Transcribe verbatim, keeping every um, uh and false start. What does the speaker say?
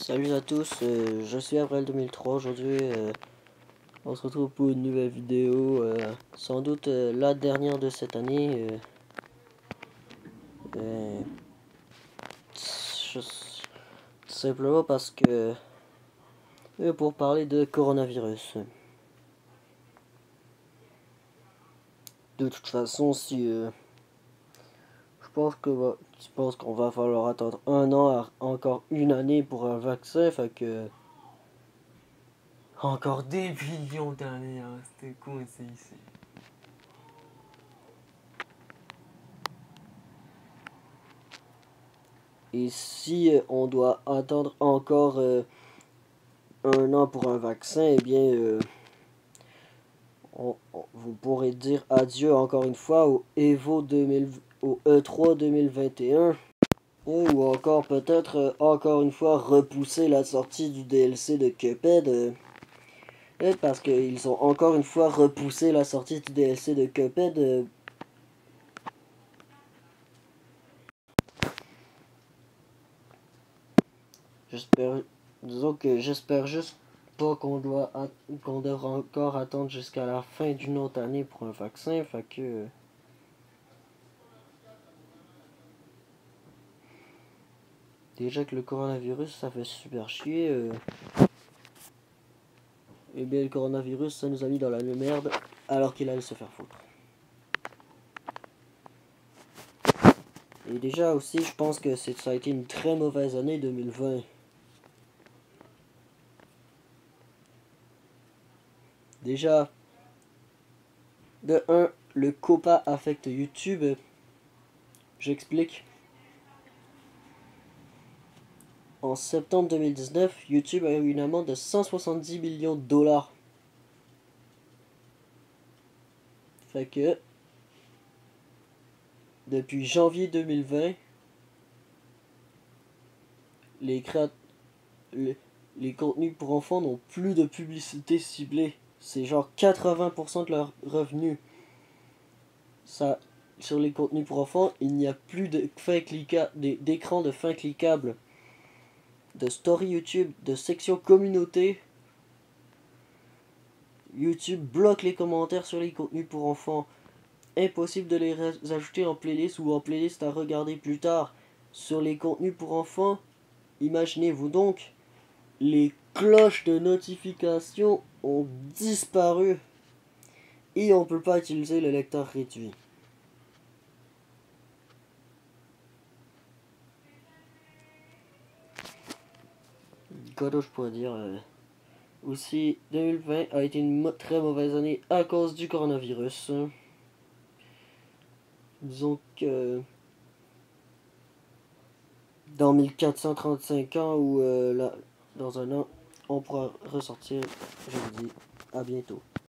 Salut à tous, euh, je suis Avril deux mille trois. Aujourd'hui, euh, on se retrouve pour une nouvelle vidéo, euh, sans doute euh, la dernière de cette année. Euh, euh, je- tout simplement parce que euh, pour parler de coronavirus. De toute façon, si euh, je pense que va- je pense qu'on va falloir attendre un an, à- encore une année pour un vaccin, fait que encore des millions d'années, hein, c'était coincé ici. Et si euh, on doit attendre encore euh, un an pour un vaccin, eh bien, euh, on, on- vous pourrez dire adieu encore une fois au Evo deux mille, au E trois deux mille vingt et un, et ou encore peut-être euh, encore une fois repousser la sortie du D L C de Cuphead, euh, et parce qu'ils ont encore une fois repoussé la sortie du D L C de Cuphead. euh, j'espère, disons que j'espère juste pas qu'on doit at- qu'on devra encore attendre jusqu'à la fin d'une autre année pour un vaccin, fait que euh, déjà que le coronavirus, ça fait super chier. Euh, et bien le coronavirus, ça nous a mis dans la merde alors qu'il allait se faire foutre. Et déjà aussi, je pense que c'est, ça a été une très mauvaise année deux mille vingt. Déjà, de un, le COPPA affecte YouTube. J'explique. En septembre deux mille dix-neuf, YouTube a eu une amende de cent soixante-dix millions de dollars. Fait que, depuis janvier deux mille vingt, les, créat les, les contenus pour enfants n'ont plus de publicité ciblée. C'est genre quatre-vingts pour cent de leurs revenus. Ça, sur les contenus pour enfants, il n'y a plus de fin cliquable, d'écran de fin cliquable, de story YouTube, de section communauté. YouTube bloque les commentaires sur les contenus pour enfants. Impossible de les ajouter en playlist ou en playlist à regarder plus tard. Sur les contenus pour enfants, imaginez-vous donc, les cloches de notification ont disparu et on ne peut pas utiliser le lecteur réduit. Quoi d'autre je pourrais dire euh, Aussi, deux mille vingt a été une très mauvaise année à cause du coronavirus. Disons que dans mille quatre cent trente-cinq ans ou euh, là, dans un an, on pourra ressortir. Je vous dis à bientôt.